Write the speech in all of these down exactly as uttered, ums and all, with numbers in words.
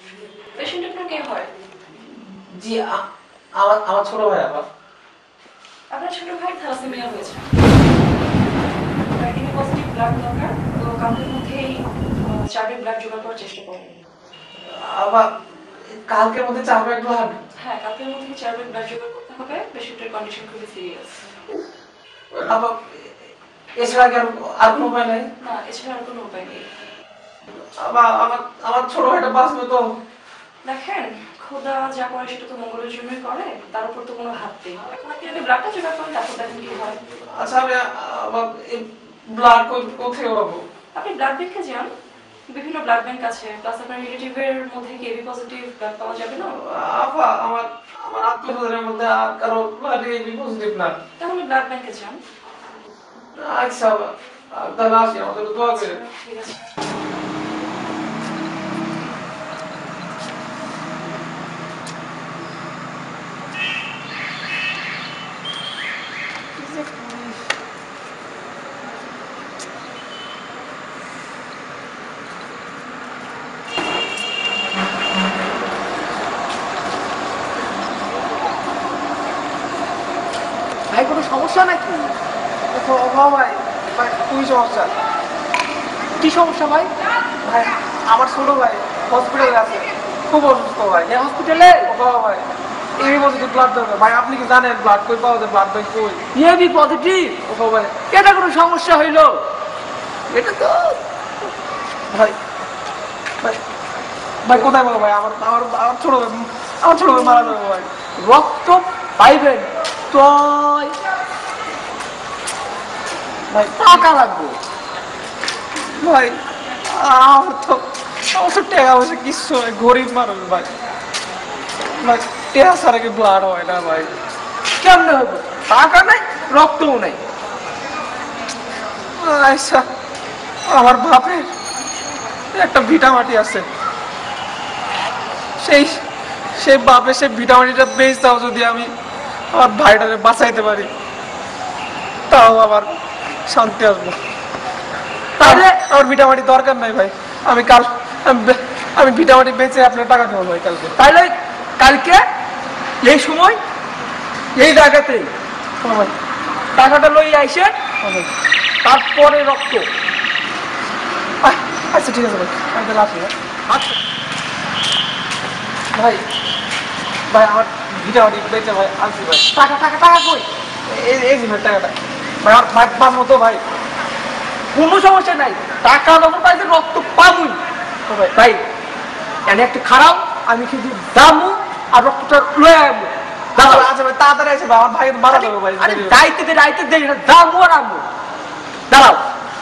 Patient আপনার কে হয়? জি আমার আমার ছোট ভাই। আবার আপনার ছোট ভাই থ্যালাসেমিয়া হয়েছে, প্লাটিনি পজিটিভ ব্লাড দরকার, তো কালকের মধ্যেই চারটি ব্লাড জোগাড় করার চেষ্টা করুন। আবার কালকের মধ্যে চার ব্যাগ ব্লাড? হ্যাঁ, কালকের মধ্যে চার ব্যাগ ব্লাড জোগাড় করতে হবে, পেশেন্টের কন্ডিশন খুবই সিরিয়াস। আবার এছাড়া কি আর কোনো উপায় নেই? না, এছাড়া আর কোনো উপায় নেই। আবার আমার আমার ছোট ভাইটা বাঁচবে তো? দেখেন, খোদা যা করে সেটা তো মঙ্গলের জন্যই করে, তার উপর তো কোনো হাত নেই। এখন আপনি আগে ব্লাডটা জোগাড় করেন, তারপর দেখেন কি হয়। আচ্ছা, আমি আবার ব্লাড কোথায় পাবো? আপনি ব্লাড ব্যাংকে যান, বিভিন্ন ব্লাড ব্যাংক আছে, প্লাস আপনার রিলেটিভের মধ্যে কি এবি পজিটিভ ব্লাড পাওয়া যাবে না? আপা আমার আমার আত্মীয়দের মধ্যে আর কারো ব্লাড এবি পজিটিভ না। তাহলে ব্লাড ব্যাংকে যান। আচ্ছা, তাহলে আসি, আমাদের দোয়া করে। ঠিক আছে। ভাই কোনো সমস্যা নাকি? ভাই ভাই খুবই সমস্যা। কি সমস্যা ভাই? ভাই আমার ছোট ভাই হসপিটালে আছে, খুব অসুস্থ ভাই। এই হসপিটালে? বাবা ভাই এবি পজিটিভ ব্লাড দরকার ভাই। আপনি কি জানেন ব্লাড কই পাওয়া যায়? ব্লাড ব্যাংক কই? A B positive? ও ভাই এটা কোনো সমস্যা হইলো? এটা তো ভাই ভাই ভাই কোথায় পাবো ভাই? আমার আমার আমার ছোট ভাই আমার ছোট ভাই মারা যাবে ভাই। রক্ত পাইবেন তো ভাই টাকা লাগবে। ভাই আমার তো আমার তো টাকা পয়সা কিচ্ছু হয়, গরিব মানুষ ভাই। ভাই টাকা ছাড়া কি ব্লাড হয় না ভাই? কেমনে হবে? টাকা নাই, রক্তও নাই। আচ্ছা, আমার বাপের একটা ভিটামাটি আছে, সেই সেই বাপে সেই ভিটামাটিটা বেচ দাও, যদি আমি আমার ভাইটাকে বাঁচাইতে পারি তাও আবার শান্তি আসবো। তাহলে আমার ভিটামাটি দরকার নাই ভাই, আমি কাল আমি ভিটামাটি বেচে আপনার টাকা দেবো ভাই কালকে। তাইলে কালকে এই সময় এই জায়গাতেই ভাই টাকাটা লই আইসে, ভাই তারপরে রক্ত। আচ্ছা ঠিক আছে ভাই, আমি তাহলে আসি। আচ্ছা ভাই ভাই আমার ভিটামাটি বেচে ভাই আসি ভাই। টাকা টাকা টাকা কই? এই এই যে ভাই টাকাটা ভাই, আমার ভাই পার মতো ভাই। কোনো সমস্যা নাই, টাকা যখন পাইছে রক্ত পাবই। ভাই ভাই এনে একটা খারাপ, আমি কিন্তু দামু আর রক্তটা লয়ে আইবো। দাঁড়াও। আচ্ছা ভাই তাড়াতাড়ি আছে ভাই, আমার ভাই মারা যাবে ভাই। আরে দাইতে দে দাইতে দে, দামু আর আমু। দাঁড়াও।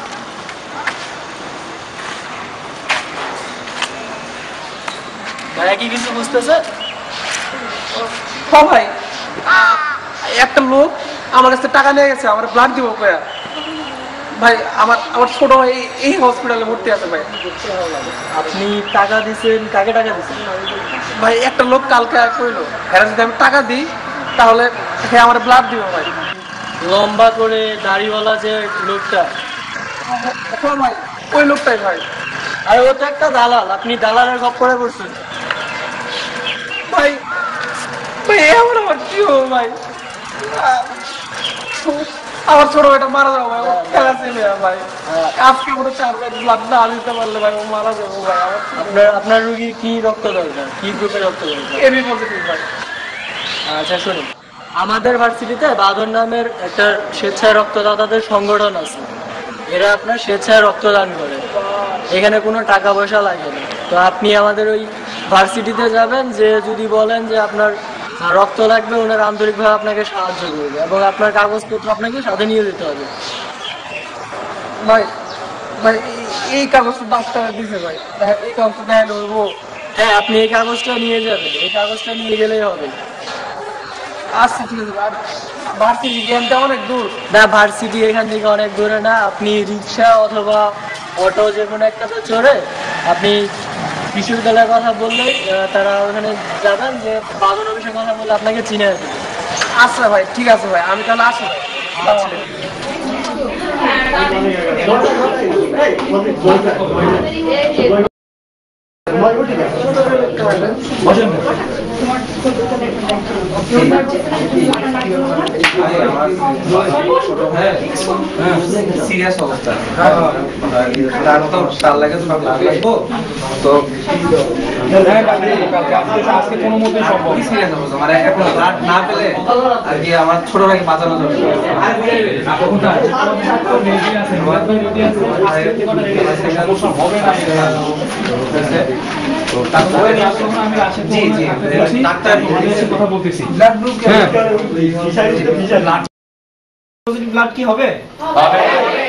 ভাই কি কিছু বুঝতেছে? হ্যাঁ ভাই, একটা লোক আমার কাছে টাকা নিয়ে গেছে, আমার ব্লাড দিব কয়া। ভাই আমার আমার ছোট ভাই এই হসপিটালে ভর্তি আছে ভাই। আপনি টাকা দিছেন, কাকে টাকা দিছেন? ভাই একটা লোক কালকে কইলো, হ্যাঁ যদি আমি টাকা দিই তাহলে হ্যাঁ আমার ব্লাড দিব ভাই। লম্বা করে দাড়িওয়ালা যে লোকটা? হ্যাঁ ভাই ওই লোকটাই ভাই। আরে ও তো একটা দালাল, আপনি দালালের গপ করে বসছেন। ভাই ভাই এমন আমার কি হবো ভাই? আমার ছোট ভাইটা মারা যাবো ভাই, ও খেলা ছেলে ভাই। আজকে মনে চার ভাই ব্লাড না দিতে পারলে ভাই ও মারা যাবো ভাই। আমার আপনার আপনার রুগী কি রক্ত দরকার, কি গ্রুপের রক্ত দরকার? এবি পজিটিভ ভাই। আচ্ছা শুনুন, আমাদের ভার্সিটিতে বাঁধন নামের একটা স্বেচ্ছায় রক্তদাতাদের সংগঠন আছে। এরা আপনার স্বেচ্ছায় রক্তদান করে, এখানে কোনো টাকা পয়সা লাগে না। তো আপনি আমাদের ওই ভার্সিটিতে যাবেন, যে যদি বলেন যে আপনার রক্ত লাগবে, ওনারা আন্তরিকভাবে আপনাকে সাহায্য করবে এবং আপনার কাগজপত্র আপনাকে সাথে নিয়ে যেতে হবে। ভাই ভাই এই- এই কাগজটা ডাক্তার দিছে ভাই, দেখ- এই কাগজটা দেখাই নেবো। হ্যাঁ, আপনি এই কাগজটা নিয়ে যাবেন, এই কাগজটা নিয়ে গেলেই হবে। আচ্ছা ঠিক আছে ভাই, ভার্সিটি জ্ঞানটা অনেক দূর। না, ভার্সিটি এখান থেকে অনেক দূরে না, আপনি রিক্সা অথবা অটো যে কোনো একটাতে চড়ে আপনি বিশ্ববিদ্যালয়ের কথা বললেই আহ, তারা ওখানে যাবেন, যে বাগান অফিসের কথা বললে আপনাকে চিনে আসবে। আচ্ছা ভাই ঠিক আছে ভাই, আমি তাহলে আসি ভাই। আচ্ছা। সিরিয়াস অবস্থা তার তো তার লাগে তো লাগবো তো আজকে কোনো মতেই সম্ভব খুবই সিরিয়াস অবস্থা মানে এখন ব্লাড না পেলে আর কি আমার ছোট ভাইকে বাঁচানো যাবে জি জি ডাক্তার কথা বলতেছি ব্লাড গ্রুপ ব্লাড কি হবে?